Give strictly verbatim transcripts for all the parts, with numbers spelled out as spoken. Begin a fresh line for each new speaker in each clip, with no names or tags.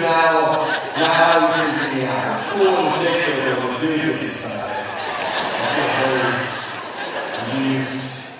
now, now you can figure me out. It's cool and just a little dude inside. I feel very amused.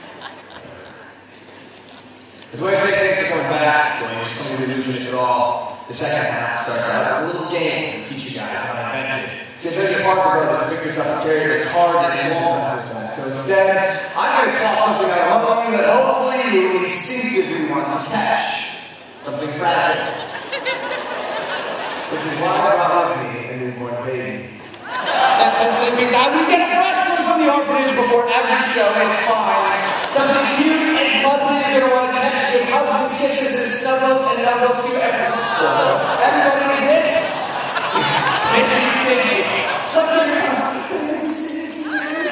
There's a way to say thanks for coming back when you're just coming to the Illusionist at all. The second half starts out with a little game to teach you guys how to invent it. So instead of your Parker brothers to pick yourself up, carry the card and small back. So instead, I'm going to toss something out among you that hopefully you instinctively want to catch. Something fragile. Which is why I brought with me a newborn baby.
That's one of the things I would get a fresh one from the orphanage before every show. It's fine. Something cute and bubbly you're going to want to catch. Give hugs and kisses and snuggles and nuggles to everyone. Everybody kiss. Baby Stinky. Look at your Baby Stinky.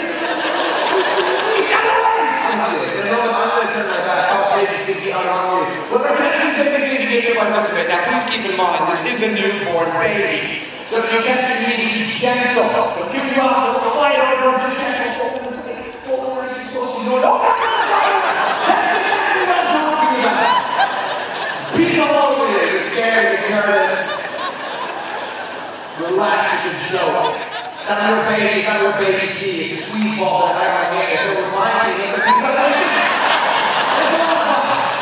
He's got legs. You know what? I'm going to turn my back off Baby Stinky on you. Whoever catches Baby Stinky gets to participate. Now please keep in mind, this is a newborn baby. So if you catch him, you need to be gentle. Don't give you up. Don't fight over him. Just catch him. Hold him. Hold him where he's supposed to be doing. Oh, that's exactly what I'm talking about. Beat all over you. You're scared. You're nervous. Relax. It's a joke. It's not your baby. It's not your baby pee. It's a squeeze ball that I got here. If it was my pee, it's a pee. It's a lot of fun.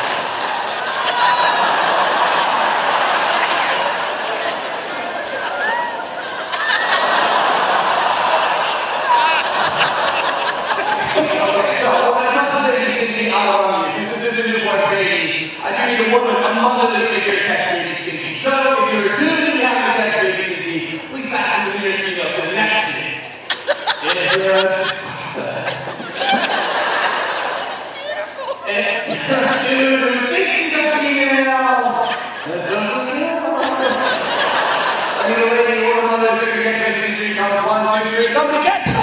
This is a newborn baby. I do need a woman, a mother to figure to catch Baby Stinky. So, if you're a dude and you have to catch Baby Stinky, please fasten the nearest female sitting next to me. If you're a... if you're a dude who thinks he's a female, that doesn't count. I need a lady or a mother to figure to catch Baby Stinky. Comes one, two, three, somebody catch!